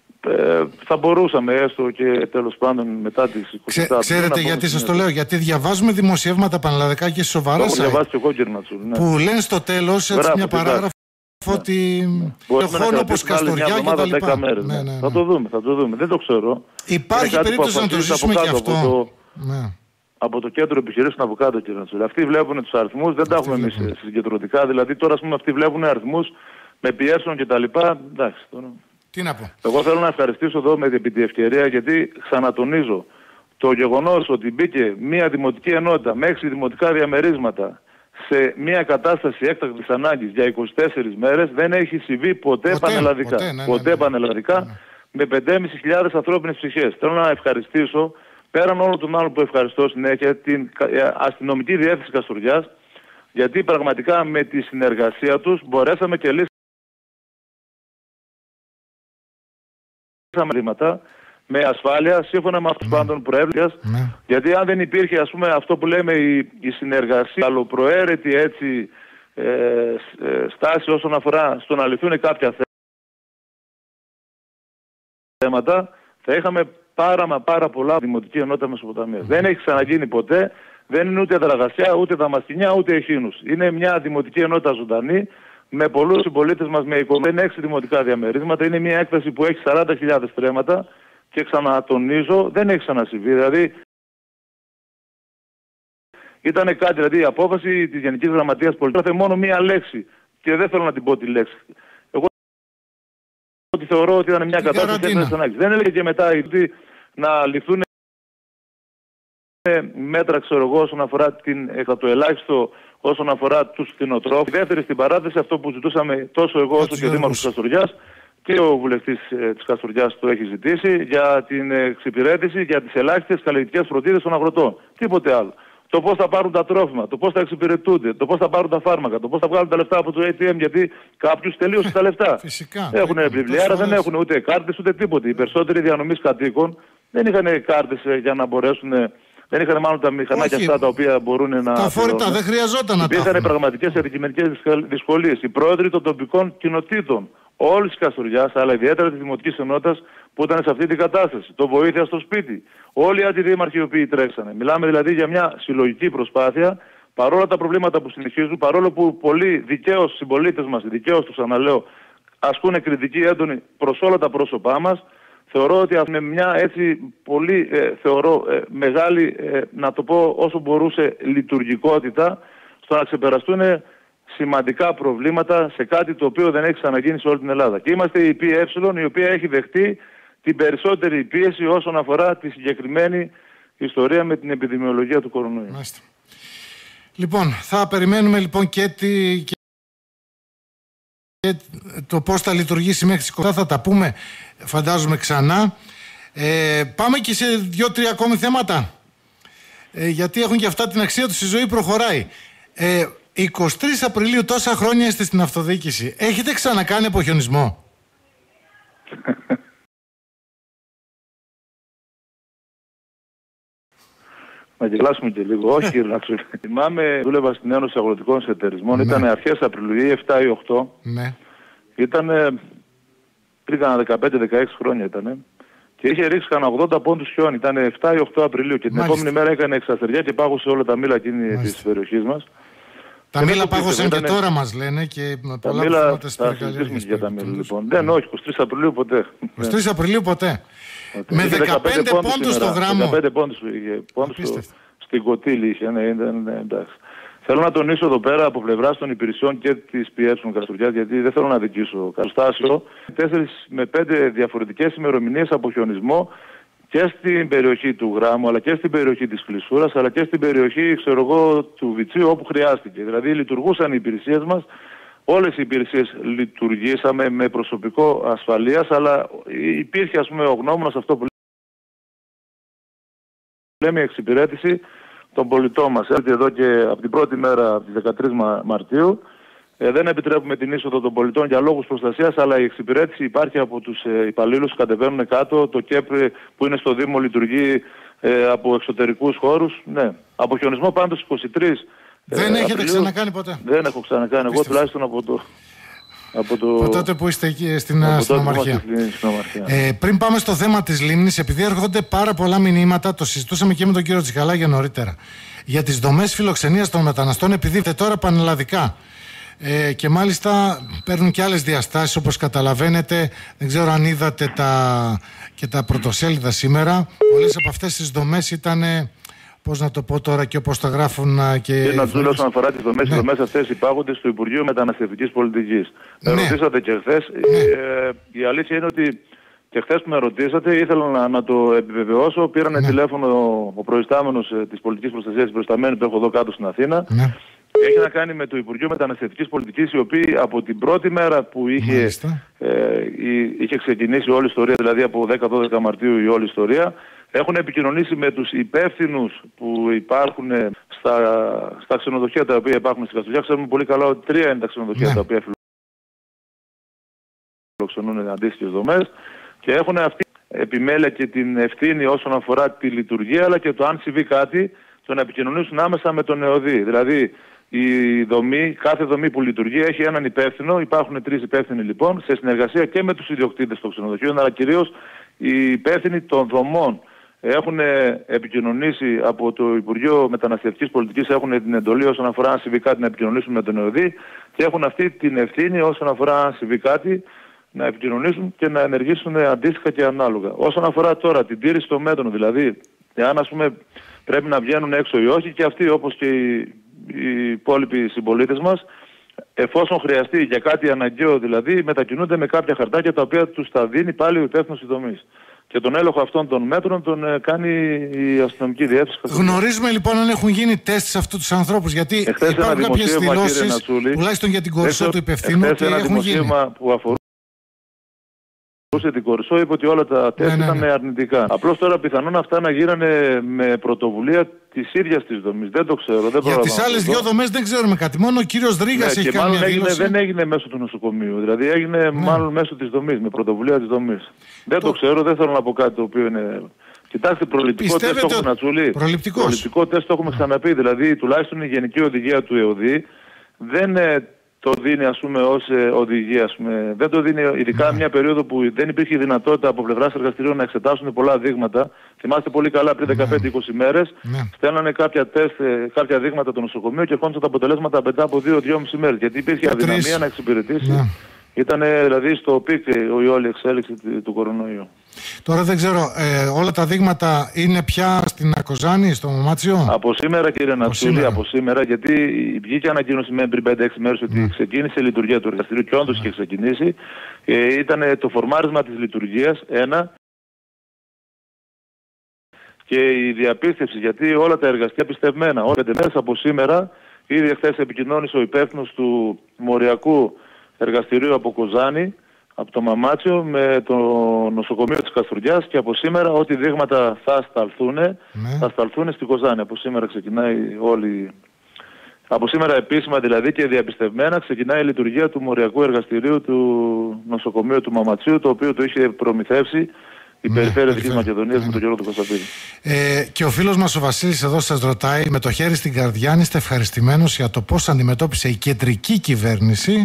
ε, θα μπορούσαμε έστω και τέλος πάντων μετά τις είκοσι επτά. Ξέ, ξέρετε γιατί σας το λέω? Γιατί διαβάζουμε δημοσιεύματα πανελλαδικά και σοβαρά ναι. που λένε στο τέλος έτσι μια παράγραφο ότι το χώρο όπως Καστοριά και τα λοιπά. Μέρες, ναι, ναι, ναι. Θα το δούμε, θα το δούμε. Δεν το ξέρω. Υπάρχει περίπτωση να το ζήσουμε και αυτό. Από το, ναι. από το κέντρο επιχειρήσεων από κάτω, κύριε Νατσούλη. Αυτοί βλέπουν τους αριθμούς, δεν τα έχουμε εμείς συγκεντρωτικά. Δηλαδή τώρα, ας πούμε, αυτοί βλέπουν αριθμούς με πιέσεων και τα λοιπά. Εντάξει, τώρα... Τι να πω. Εγώ θέλω να ευχαριστήσω εδώ με την ευκαιρία, γιατί ξανατονίζω το γεγονός ότι μπήκε μια δημοτική ενότητα με έξι δημοτικά διαμερίσματα σε μια κατάσταση έκτακτης ανάγκης για είκοσι τέσσερις μέρες δεν έχει συμβεί ποτέ, ποτέ πανελλαδικά. Ποτέ, ναι, ναι, ποτέ ναι, ναι. πανελλαδικά ναι. με πέντε χιλιάδες πεντακόσιες ανθρώπινες ψυχές. Θέλω να ευχαριστήσω, πέραν όλων των άλλων που ευχαριστώ συνέχεια, την αστυνομική διεύθυνση Καστοριάς, γιατί πραγματικά με τη συνεργασία τους μπορέσαμε και λύσαμε βήματα με ασφάλεια, σύμφωνα με αυτούς πάντων προέβλεπες, ναι. γιατί αν δεν υπήρχε ας πούμε αυτό που λέμε η, η συνεργασία, αλλοπροαίρετη έτσι ε, ε, στάση όσον αφορά στο να λυθούν κάποια θέματα, θα είχαμε πάρα μα πάρα πολλά δημοτική ενότητα Μεσοποταμίας. Mm. Δεν έχει ξαναγίνει ποτέ, δεν είναι ούτε Δραγασιά, ούτε Δαμασκηνιά, ούτε Εχίνους. Είναι μια δημοτική ενότητα ζωντανή, με πολλούς συμπολίτες μας, με εικοσι έξι δημοτικά διαμερίσματα. Είναι μια έκθεση που έχει σαράντα χιλιάδες στρέμματα. Και ξανατονίζω, δεν έχει ξανασυμβεί. Δηλαδή, Ήταν κάτι, δηλαδή η απόφαση της Γενικής Γραμματείας Πολιτικών έθεσε μόνο μία λέξη. Και δεν θέλω να την πω τη λέξη. Εγώ ότι θεωρώ ότι ήταν μια κατάσταση της ανάγκης. Δεν έλεγε και μετά ότι να ληφθούν μέτρα, ξέρω εγώ, όσον αφορά την, το ελάχιστο, όσον αφορά τους κτηνοτρόφους. Δεύτερη στην παράθεση, αυτό που ζητούσαμε τόσο εγώ όσο και ο Δήμαρχος της Καστοριάς και ο βουλευτής ε, της Καστοριάς το έχει ζητήσει, για την εξυπηρέτηση, για τις ελάχιστες καλλιεργητικές φροντίδες των αγροτών. Τίποτε άλλο. Το πώς θα πάρουν τα τρόφιμα, το πώς θα εξυπηρετούνται, το πώς θα πάρουν τα φάρμακα, το πώς θα βγάλουν τα λεφτά από το έι τι εμ, γιατί κάποιους τελείωσαν τα λεφτά. Φυσικά. Έχουν βιβλιάρα, δεν έχουν ούτε κάρτες ούτε τίποτε. Οι περισσότεροι διανομής κατοίκων δεν είχαν κάρτες για να μπορέσουν. Δεν είχαν μάλλον τα μηχανάκια αυτά τα οποία μπορούν να. Τα φορητά δεν χρειαζόταν να τα έχουν. Υπήρχαν πραγματικές αντικειμενικές δυσκολίες. Οι πρόεδροι των τοπικών κοινοτήτων όλης της Καστοριάς, αλλά ιδιαίτερα της Δημοτικής Ενότητας που ήταν σε αυτή την κατάσταση. Το βοήθεια στο σπίτι. Όλοι οι αντιδήμαρχοι οι οποίοι τρέξανε. Μιλάμε δηλαδή για μια συλλογική προσπάθεια, παρόλα τα προβλήματα που συνεχίζουν, παρόλο που πολλοί δικαίως συμπολίτες μας, δικαίως τους αναλέω, ασκούν κριτική έντονη προς όλα τα πρόσωπά μας. Θεωρώ ότι με μια έτσι πολύ ε, θεωρώ, ε, μεγάλη, ε, να το πω όσο μπορούσε, λειτουργικότητα στο να ξεπεραστούν σημαντικά προβλήματα σε κάτι το οποίο δεν έχει ξαναγίνει σε όλη την Ελλάδα. Και είμαστε η ΠΕ, η οποία έχει δεχτεί την περισσότερη πίεση όσον αφορά τη συγκεκριμένη ιστορία με την επιδημιολογία του κορονοϊού. Μάλιστα. Λοιπόν, θα περιμένουμε λοιπόν και, τη, και το πώς θα λειτουργήσει μέχρι τις είκοσι. Θα τα πούμε, φαντάζομαι, ξανά. Ε, πάμε και σε δύο-τρία ακόμη θέματα. Ε, γιατί έχουν και αυτά την αξία τους, η ζωή προχωράει. Ε, εικοστή τρίτη Απριλίου, τόσα χρόνια είστε στην αυτοδιοίκηση. Έχετε ξανακάνει αποχιονισμό? Να γελάσουμε και λίγο. Όχι, κύριε Λάξο. Θυμάμαι, δούλευα στην Ένωση Αγροτικών Συνεταιρισμών. Ναι. Ήταν αρχές Απριλίου, εφτά ή οκτώ. Ναι. Ήταν πριν κάνα δεκαπέντε δεκαέξι χρόνια ήταν. Και είχε ρίξει κανένα ογδόντα πόντους χιόνι. Ήταν εφτά ή οκτώ Απριλίου. Και την Μάλιστα. επόμενη μέρα έκανε εξαστεριά και πάγωσε όλα τα μήλα εκείνη της περιοχής μας. Τα μήλα πάγωσαν και τώρα μας λένε και τα μήλα θα συζητήσουμε για τα μήλα λοιπόν. Δεν, όχι, εικοστή τρίτη Απριλίου ποτέ. εικοστή τρίτη Απριλίου ποτέ. Okay. Με δεκαπέντε πόντους στο γράμμο. δεκαπέντε πόντους, πόντους στο, στην Κωτήλη είχε, ναι, ναι, ναι, εντάξει. Θέλω να τονίσω εδώ πέρα από πλευράς των υπηρεσιών και της ΠΕ Καστοριάς, γιατί δεν θέλω να δικήσω Καστάσιο, τέσσερις με πέντε διαφορετικές ημερομηνίες από χιονισμό και στην περιοχή του Γράμμου, αλλά και στην περιοχή της Κλεισούρας, αλλά και στην περιοχή, ξέρω εγώ, του Βιτσίου, όπου χρειάστηκε. Δηλαδή λειτουργούσαν οι υπηρεσίες μας, όλες οι υπηρεσίες λειτουργήσαμε με προσωπικό ασφαλείας, αλλά υπήρχε, ας πούμε, ο γνώμονας αυτό που λέμε η εξυπηρέτηση των πολιτών μας. Έρχεται εδώ και από την πρώτη μέρα, από τις δεκατρείς Μαρτίου, Ε, δεν επιτρέπουμε την είσοδο των πολιτών για λόγους προστασίας, αλλά η εξυπηρέτηση υπάρχει από τους ε, υπαλλήλους που κατεβαίνουν κάτω. Το ΚΕΠ που είναι στο Δήμο λειτουργεί ε, από εξωτερικούς χώρους. Ναι. Αποχιονισμό πάντως εικοστή τρίτη. Δεν ε, έχετε Απριλίου, ξανακάνει ποτέ? Δεν έχω ξανακάνει. Εγώ τουλάχιστον από το... Από, το... από τότε που είστε εκεί στην αστυνομαρχία. Ε, πριν πάμε στο θέμα της λίμνης, επειδή έρχονται πάρα πολλά μηνύματα, το συζητούσαμε και με τον κύριο Τσικαλάγια νωρίτερα, για τις δομές φιλοξενίας των μεταναστών, επειδή είστε τώρα πανελλαδικά. Ε, και μάλιστα παίρνουν και άλλες διαστάσεις, όπως καταλαβαίνετε. Δεν ξέρω αν είδατε τα, και τα πρωτοσέλιδα σήμερα. Πολλές από αυτές τις δομές ήταν, πώς να το πω τώρα και όπως τα γράφουν και... Κύριε Νατζούλη, όσον αφορά τις δομές, ναι. Οι δομές αυτές υπάγονται στο Υπουργείο Μεταναστευτικής Πολιτικής. Ναι. Με ρωτήσατε και χθες. Ναι. Ε, η αλήθεια είναι ότι και χθες που με ρωτήσατε, ήθελα να, να το επιβεβαιώσω. Πήρανε ναι. τηλέφωνο ο προϊστάμενος της πολιτικής προστασίας, της προϊσταμένου που έχω εδώ κάτω στην Αθήνα. Ναι. Έχει να κάνει με το Υπουργείο Μεταναστευτικής Πολιτικής, η οποία από την πρώτη μέρα που είχε, ε, είχε ξεκινήσει όλη η ιστορία, δηλαδή από δέκα δώδεκα Μαρτίου η όλη ιστορία, έχουν επικοινωνήσει με τους υπεύθυνους που υπάρχουν στα, στα ξενοδοχεία τα οποία υπάρχουν στην Καστοριά. Ξέρουμε πολύ καλά ότι τρία είναι τα ξενοδοχεία ναι. τα οποία φιλοξενούν αντίστοιχες δομές και έχουν αυτή επιμέλεια και την ευθύνη όσον αφορά τη λειτουργία, αλλά και το αν συμβεί κάτι, το να επικοινωνήσουν άμεσα με τον ΕΟΔΗ. Δηλαδή, η δομή, κάθε δομή που λειτουργεί έχει έναν υπεύθυνο, υπάρχουν τρεις υπεύθυνοι λοιπόν, σε συνεργασία και με τους ιδιοκτήτες των ξενοδοχείων, αλλά κυρίως οι υπεύθυνοι των δομών. Έχουν επικοινωνήσει από το Υπουργείο Μεταναστευτικής Πολιτικής, έχουν την εντολή όσον αφορά αν συμβεί κάτι να επικοινωνήσουν με τον ΕΟΔΗ και έχουν αυτή την ευθύνη όσον αφορά αν συμβεί κάτι να επικοινωνήσουν και να ενεργήσουν αντίστοιχα και ανάλογα. Όσον αφορά τώρα την τήρηση των μέτρων, δηλαδή, εάν ας πούμε πρέπει να βγαίνουν έξω ή όχι, και αυτοί όπως και οι, οι υπόλοιποι συμπολίτες μας, εφόσον χρειαστεί για κάτι αναγκαίο δηλαδή, μετακινούνται με κάποια χαρτάκια τα οποία τους τα δίνει πάλι ο υπεύθυνος της δομής. Και τον έλεγχο αυτών των μέτρων τον ε, κάνει η αστυνομική διεύθυνση. Γνωρίζουμε λοιπόν αν έχουν γίνει τεστ σε αυτούς τους ανθρώπους, γιατί εχθές υπάρχουν κάποιες δηλώσεις, τουλάχιστον για την Κορσό του υπευθύνου, ότι ένα έχουν γίνει. Που αφορούσε την Κορσό, είπε ότι όλα τα τεστ ναι, ναι, ναι. ήταν αρνητικά. Απλώς τώρα πιθανόν αυτά να γίνανε με πρωτοβουλία της ίδιας της δομής. Δεν το ξέρω. Δεν για τις άλλες δύο δομές δεν ξέρουμε κάτι. Μόνο ο κύριος Δρίγας ναι, έχει κάνει μια έγινε, δεν έγινε μέσω του νοσοκομείου. Δηλαδή έγινε ναι. μάλλον μέσω της δομής, με πρωτοβουλία της δομής. Δεν το... το ξέρω, δεν θέλω να πω κάτι το οποίο είναι... Κοιτάξτε, προληπτικό τεστ το έχουμε Νατσούλη. Προληπτικό τεστ το έχουμε ξαναπεί. Δηλαδή τουλάχιστον η Γενική Οδηγία του ΕΟΔΗ δεν το δίνει ας πούμε ως ε, οδηγία, ας πούμε. Δεν το δίνει, ειδικά ναι. μια περίοδο που δεν υπήρχε δυνατότητα από πλευράς εργαστηρίων να εξετάσουν πολλά δείγματα. Θυμάστε πολύ καλά πριν δεκαπέντε είκοσι ναι. μέρες, ναι. στέλνανε κάποια τεστ, ε, κάποια δείγματα το νοσοκομείο και ερχόντουσαν τα αποτελέσματα μετά από δύο με δυόμιση μέρες. Γιατί υπήρχε αδυναμία να εξυπηρετήσει. Ναι. Ήταν δηλαδή στο πικ η όλη εξέλιξη του κορονοϊού. Τώρα δεν ξέρω, ε, όλα τα δείγματα είναι πια στην Ακοζάνη, στο Μαμάτσιο? Από σήμερα κύριε Νατσούλη, από σήμερα, γιατί βγήκε ανακοίνωση με πριν πέντε έξι μέρες ότι mm. ξεκίνησε η λειτουργία του εργαστηρίου και όντως είχε ξεκινήσει. Ε, ήταν το φορμάρισμα της λειτουργίας, ένα. Και η διαπίστευση, γιατί όλα τα εργαστήρια πιστευμένα, όλα πέντε μέρες από σήμερα, ήδη χθες επικοινώνησε ο υπεύθυνος του μοριακού εργαστηρίου από Κοζάνη, από το Μαμάτσιο, με το νοσοκομείο της Καστοριάς, και από σήμερα ό,τι δείγματα θα σταλθούν, ναι. θα σταλθούν στην Κοζάνη. Από σήμερα ξεκινάει όλη... Από σήμερα επίσημα δηλαδή και διαπιστευμένα ξεκινάει η λειτουργία του μοριακού εργαστηρίου του νοσοκομείου του Μαματσίου, το οποίο το είχε προμηθεύσει η ναι, Περιφέρεια Δυτικής Μακεδονίας ναι. με τον Γιώργο του Κωνσταντίνου. Ε, και ο φίλος μας ο Βασίλης εδώ σας ρωτάει, με το χέρι στην καρδιά, είστε ευχαριστημένος για το πώς αντιμετώπισε η κεντρική κυβέρνηση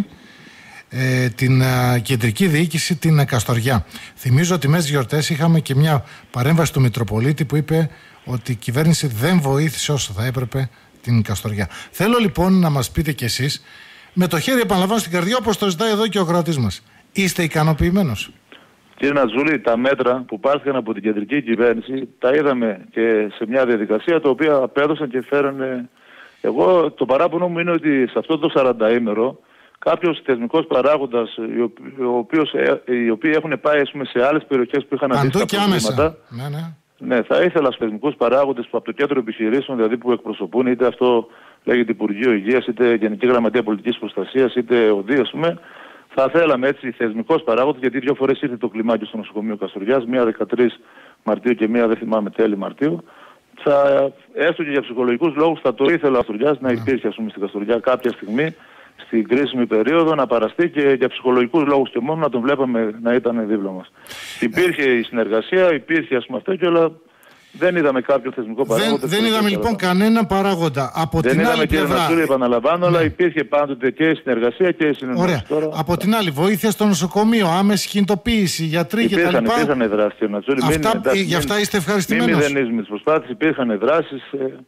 Ε, την α, κεντρική διοίκηση την Καστοριά? Θυμίζω ότι μέσα στις γιορτές είχαμε και μια παρέμβαση του Μητροπολίτη που είπε ότι η κυβέρνηση δεν βοήθησε όσο θα έπρεπε την Καστοριά. Θέλω λοιπόν να μας πείτε κι εσείς, με το χέρι επαναλαμβάνω στην καρδιά, όπως το ζητάει εδώ και ο κρατής μας, είστε ικανοποιημένος? Κύριε Νατζούλη, τα μέτρα που πάρθηκαν από την κεντρική κυβέρνηση τα είδαμε και σε μια διαδικασία τα οποία απέδωσαν και φέρανε. Εγώ το παράπονο μου είναι ότι σε αυτό το σαρανταήμερο κάποιος θεσμικός παράγοντας, ο οποίος, οι οποίοι έχουν πάει πούμε, σε άλλες περιοχές που είχαν αντίστοιχα προβλήματα. Ναι, ναι. Ναι, θα ήθελα στους θεσμικούς παράγοντες που από το κέντρο επιχειρήσεων, δηλαδή που εκπροσωπούν, είτε αυτό λέγεται Υπουργείο Υγείας, είτε Γενική Γραμματεία Πολιτικής Προστασίας, είτε ΟΔΗ, ας πούμε, θα θέλαμε έτσι θεσμικός παράγοντας, γιατί δύο φορές ήρθε το κλιμάκιο στο νοσοκομείο Καστοριάς, μία δεκατρείς Μαρτίου και μία δεν θυμάμαι τέλη Μαρτίου. Θα, έστω και για ψυχολογικούς λόγους, θα το ήθελα ο Καστοριάς να υπήρχε, ας πούμε, στην Καστοριά κάποια στιγμή, στην κρίσιμη περίοδο, να παραστεί και για ψυχολογικούς λόγους και μόνο να τον βλέπαμε να ήταν δίπλα μας. Υπήρχε η συνεργασία, υπήρχε ας πούμε αυτό και όλα. Δεν είδαμε κάποιο θεσμικό παράγοντα. Δεν, δεν είδαμε λοιπόν κανένα παράγοντα. Από δεν την είδαμε άλλη και πλευρά. Νασούρη, επαναλαμβάνω, ναι. αλλά υπήρχε πάντοτε και η συνεργασία και η συνεννόηση. Ωραία. Τώρα, από αυτά. Την άλλη, βοήθεια στο νοσοκομείο, άμεση κινητοποίηση, γιατροί κτλ. Υπήρχαν δράσεις. Αυτά, γι' αυτά είστε ευχαριστημένος? Μην μηδενίζουμε τις προσπάθειες. Υπήρχαν δράσεις.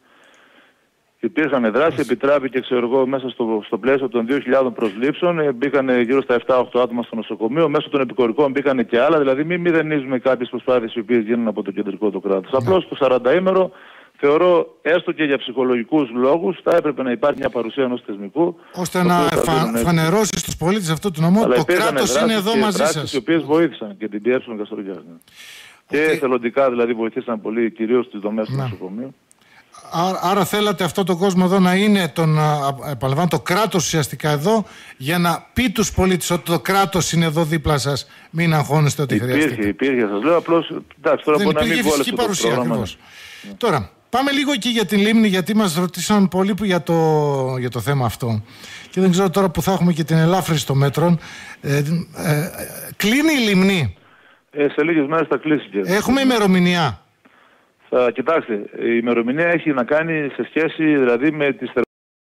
Υπήρχαν δράσεις, επιτράπηκε ξέρω εγώ μέσα στο, στο πλαίσιο των δύο χιλιάδων προσλήψεων, ε, μπήκαν γύρω στα επτά οχτώ άτομα στο νοσοκομείο, μέσω των επικορικών μπήκαν και άλλα, δηλαδή μην μηδενίζουμε κάποιες προσπάθειες οι οποίες γίνουν από το κεντρικό το κράτος. Ναι. Απλώς το σαρανταήμερο θεωρώ έστω και για ψυχολογικούς λόγους θα έπρεπε να υπάρχει μια παρουσία ενός θεσμικού. Ώστε να φα, φανερώσει στους πολίτες αυτό το νομό, το κράτος είναι εδώ μαζί σας. Οι οποίες βοήθησαν και την πιέψουν Καστοριάς. Ναι. Okay. Και εθελοντικά δηλαδή βοηθήσαν πολύ κυρίως στις δομές του νοσοκομείου. Άρα, άρα θέλατε αυτό το κόσμο εδώ να είναι τον, επαναλαμβάνω, το κράτος ουσιαστικά εδώ, για να πει τους πολίτες ότι το κράτος είναι εδώ δίπλα σας, μην αγχώνεστε ότι υπήρχε, χρειάζεται. Υπήρχε, σας λέω, απλώς εντάξει, τώρα μπορεί να μην βγάλει αυτό το πρόγραμμα. Ναι. Τώρα, πάμε λίγο εκεί για την λίμνη, γιατί μας ρωτήσαν πολύ που για, το, για το θέμα αυτό. Και δεν ξέρω τώρα που θα έχουμε και την ελάφρυνση των μέτρων. Ε, ε, ε, κλείνει η λίμνη. Ε, σε λίγες μέρες θα κλείσει. Και έχουμε ημερομηνία? Θα, κοιτάξτε, η ημερομηνία έχει να κάνει σε σχέση δηλαδή με τις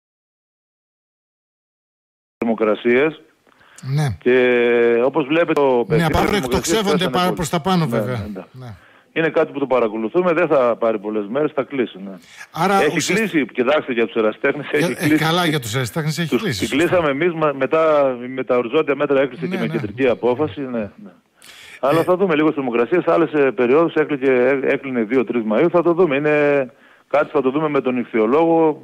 θερμοκρασίες. Ναι. Και όπως βλέπετε το ναι, απ' εκτοξεύονται προς τα πάνω βέβαια. Ναι, ναι. Ναι. Είναι κάτι που το παρακολουθούμε, δεν θα πάρει πολλές μέρες, θα κλείσει. Ναι. Άρα, έχει ουσιαστικά... κλείσει, κοιτάξτε για τους ερασιτέχνες, έχει ε, κλείσει. Ε, καλά για τους ερασιτέχνες έχει τους, κλείσει. Την κλείσαμε εμείς μετά με τα οριζόντια μέτρα, έκλεισε ναι, και με ναι. κεντρική απόφαση. Ναι, ναι. Αλλά ε... θα δούμε λίγο στις θερμοκρασίες. Σε άλλες περιόδους έκλεινε δύο τρεις Μαΐου, θα το δούμε. Είναι κάτι θα το δούμε με τον ιχθυολόγο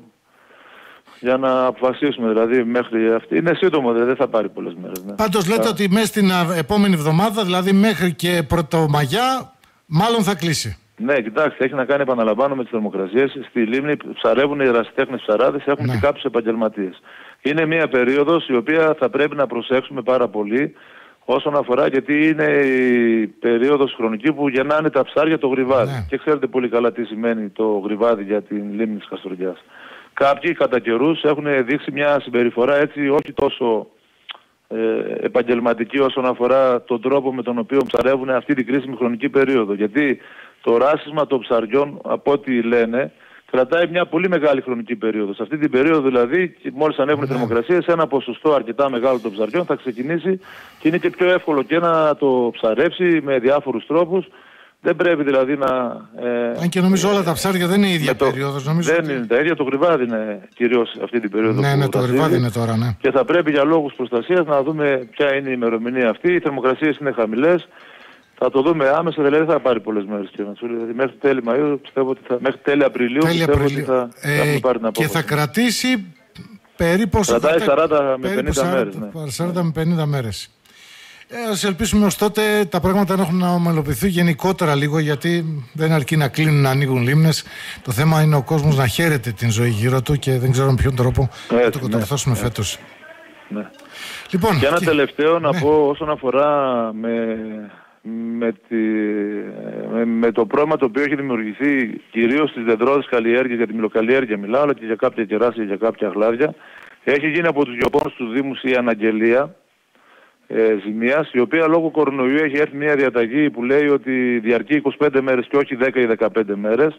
για να αποφασίσουμε, δηλαδή μέχρι αυτή. Είναι σύντομο, δηλαδή, δεν θα πάρει πολλές μέρες. Ναι. Πάντως λέτε ότι μέσα στην επόμενη εβδομάδα, δηλαδή μέχρι και Πρωτομαγιά, μάλλον θα κλείσει. Ναι, κοιτάξτε, έχει να κάνει, επαναλαμβάνω, με τις θερμοκρασίες. Στη λίμνη ψαρεύουν οι ερασιτέχνες ψαράδες, έχουν Ναι. και κάποιους επαγγελματίες. Είναι μια περίοδος η οποία θα πρέπει να προσέξουμε πάρα πολύ όσον αφορά, γιατί είναι η περίοδος χρονική που γεννάνε τα ψάρια το γρυβάδι. Ναι. Και ξέρετε πολύ καλά τι σημαίνει το γρυβάδι για την λίμνη της Καστοριάς. Κάποιοι κατά καιρούς έχουν δείξει μια συμπεριφορά έτσι όχι τόσο ε, επαγγελματική όσον αφορά τον τρόπο με τον οποίο ψαρεύουν αυτή την κρίσιμη χρονική περίοδο. Γιατί το ράσισμα των ψαριών, από ό,τι λένε, κρατάει μια πολύ μεγάλη χρονική περίοδο. Σε αυτή την περίοδο δηλαδή, μόλις ανέβουν οι Ναι. θερμοκρασίες, ένα ποσοστό αρκετά μεγάλο των ψαριών θα ξεκινήσει και είναι και πιο εύκολο και να το ψαρέψει με διάφορους τρόπους. Δεν πρέπει δηλαδή να... Ε, Αν και νομίζω όλα τα ψάρια δεν είναι η ίδια το- περίοδος. Νομίζω δεν ότι... είναι τα ίδια, το γρυβάδι είναι κυρίως αυτή την περίοδο Ναι, που ναι, το ρασίζει. γρυβάδι είναι τώρα, ναι. Και θα πρέπει για λόγους προστασίας να δούμε ποια είναι η ημερομηνία αυτή. Οι θερμοκρασίες είναι χαμηλές. Θα το δούμε άμεσα, δηλαδή δεν θα πάρει πολλές μέρες. Δηλαδή μέχρι τέλη Μαΐου, πιστεύω ότι θα, μέχρι τέλη Απριλίου, Τέλη πιστεύω Απριλίου. ότι θα, Ε, θα έχουμε πάρει την και απόφαση. θα κρατήσει περίπου... Κρατάει σαράντα με περίπου πενήντα σαράντα μέρες, ναι. σαράντα με πενήντα μέρες. Ε, ας ελπίσουμε ως τότε τα πράγματα να έχουν να ομαλοποιηθεί γενικότερα λίγο, γιατί δεν αρκεί να κλείνουν, να ανοίγουν λίμνες. Το θέμα είναι ο κόσμος να χαίρεται την ζωή γύρω του και δεν ξέρω με ποιον τρόπο θα Έτσι, το ναι, κατορθώσουμε ναι. φέτος. Ναι. Λοιπόν, Και ένα και- τελευταίο να ναι. πω όσον αφορά με, με, τη, με, με το πρόβλημα το οποίο έχει δημιουργηθεί κυρίως στις δεντρώδεις καλλιέργειες, για τη μυλοκαλλιέργεια μιλάω, αλλά και για κάποια κεράσια, για κάποια γλάδια. Έχει γίνει από τους γεωπόνους του Δήμου η αναγγελία ε, ζημίας, η οποία λόγω κορονοϊού έχει έρθει μια διαταγή που λέει ότι διαρκεί είκοσι πέντε μέρες και όχι δέκα ή δεκαπέντε μέρες.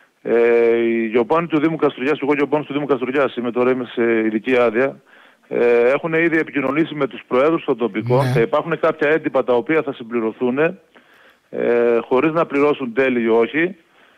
Ε, οι γεωπόνοι του Δήμου Καστοριάς, εγώ γεωπόνος του Δήμου Καστοριάς είμαι, τώρα είμαι σε ειδική άδεια, ε, έχουν ήδη επικοινωνήσει με τους προέδρους των τοπικών. Ναι. Θα υπάρχουν κάποια έντυπα τα οποία θα συμπληρωθούν ε, χωρίς να πληρώσουν τέλη ή όχι,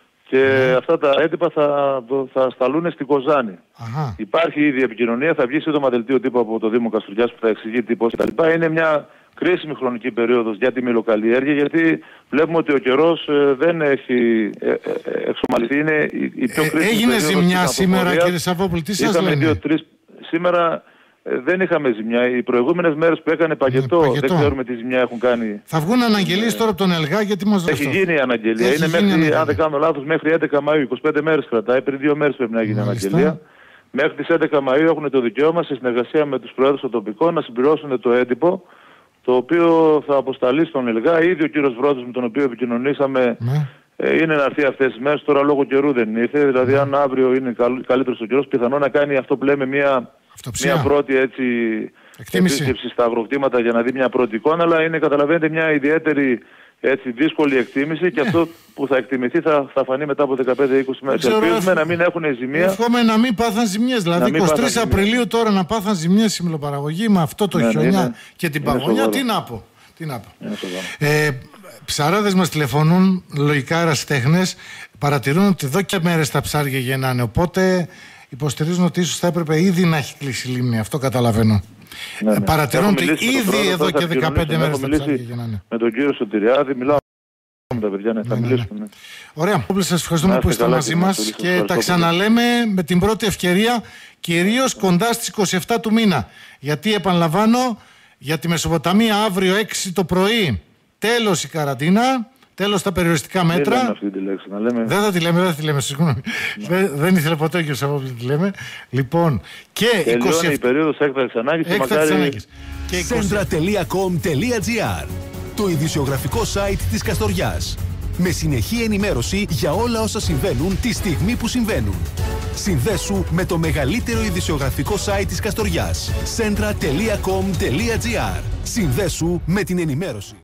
και αυτά τα έντυπα θα, θα σταλούν στην Κοζάνη. Αχα. Υπάρχει ήδη επικοινωνία, θα βγει σύντομα δελτίο τύπου από το Δήμο Καστοριάς που θα εξηγεί τι, πώς κτλ. Είναι μια κρίσιμη χρονική περίοδος για τη μυλοκαλλιέργεια, γιατί βλέπουμε ότι ο καιρός ε, δεν έχει ε, ε, εξομαλυνθεί. Είναι η, η πιο Ε, κρίσιμη έγινε περίοδος ζημιά της σήμερα, ανθοφορίας. κύριε Σαββόπουλη, τι σας Είχαμε λένε? δύο-τρεις. Σήμερα ε, δεν είχαμε ζημιά. Οι προηγούμενες μέρες που έκανε παγετό, παγετό. δεν ξέρουμε τι ζημιά έχουν κάνει. Θα βγουν αναγγελίες τώρα από τον ΕΛΓΑ, γιατί μας Έχει ρωτώ. γίνει η αναγγελία. Έχει Είναι γίνει μέχρι, αναγγελία. αν δεν κάνω λάθος, μέχρι έντεκα Μαΐου. είκοσι πέντε μέρες κρατάει. Πριν δύο μέρες πρέπει να γίνει η Μάλιστα. αναγγελία. Μέχρι τις έντεκα Μαΐου έχουν το δικαίωμα, σε συνεργασία με τους προέδρους των τοπικών, να συμπληρώσουν το έντυπο, το οποίο θα αποσταλεί στον ΕΛΓΑ. Ήδη ο κύριος Βρόντος, με τον οποίο επικοινωνήσαμε, Ναι. ε, είναι να έρθει αυτές τις μέρες. Τώρα λόγω καιρού δεν ήρθε. Δηλαδή, αν αύριο είναι καλ, καλύτερος ο καιρός, πιθανό να κάνει αυτό που λέμε μια, Αυτοψία. μια πρώτη έτσι, Εκτίμηση. επίσκεψη στα αγροκτήματα για να δει μια πρώτη εικόνα. Αλλά είναι, καταλαβαίνετε, μια ιδιαίτερη έτσι, δύσκολη εκτίμηση, και αυτό που θα εκτιμηθεί θα, θα φανεί μετά από δεκαπέντε με είκοσι μέρες. ξέρω, Ελπίζουμε εφ- να μην έχουν ζημία. Εύχομαι να μην πάθαν ζημιές. Δηλαδή, μην εικοστή πάθαν ζημιές. Απριλίου τώρα να πάθαν ζημιές η μυλοπαραγωγή με αυτό το Ναι, ναι, χιονιά είναι- και την είναι παγωνιά. σοβαρό. Τι να πω. Τι να πω. Είναι σοβαρό. Ε, ψαράδες μας τηλεφωνούν, λογικά ερασιτέχνες, παρατηρούν ότι εδώ και μέρες τα ψάρια γεννάνε. Οπότε υποστηρίζουν ότι ίσως θα έπρεπε ήδη να έχει κλείσει η λίμνη. Αυτό καταλαβαίνω. Ναι, ναι. Ε, παρατηρούν Έχω ότι μιλήσει με τον ήδη πρόεδρο, εδώ θα και επικοινωνήσω. δεκαπέντε Έχω μέρες τα μιλήσει ψάρια γεννάνε. με τον κύριο Σωτηριάδη, μιλάω με τα παιδιά, ναι, θα Ναι, ναι, μιλήσουμε. ναι. Ναι. Ωραία. Σας ευχαριστούμε Να που είστε είστε καλά, μαζί κύριε μας Ανατολή, σας και ευχαριστώ τα πολύ. ξαναλέμε με την πρώτη ευκαιρία, κυρίως κοντά στις είκοσι επτά του μήνα. Γιατί επαναλαμβάνω, για τη Μεσοποταμία αύριο έξι το πρωί τέλος η καραντίνα, τέλος τα περιοριστικά Μην μέτρα. λέμε αυτή τη λέξη, να λέμε. Δεν θα τη λέμε, δεν θα τη λέμε, συγγνώμη. Δεν, δεν ήθελε ποτέ ο κ. Σαββόπουλος να τη λέμε. Λοιπόν, και Τελειώνει είκοσι η επτά περίοδος έκτακτης ανάγκης και έκτακτης μακάρι... ανάγκης. Και είκοσι σέντρα τελεία κομ τελεία τζι άρ, το ειδησιογραφικό site της Καστοριάς. Με συνεχή ενημέρωση για όλα όσα συμβαίνουν τη στιγμή που συμβαίνουν. Συνδέσου με το μεγαλύτερο ειδησιογραφικό site της Καστοριάς. σέντρα τελεία κομ τελεία τζι άρ. Συνδέσου με την ενημέρωση.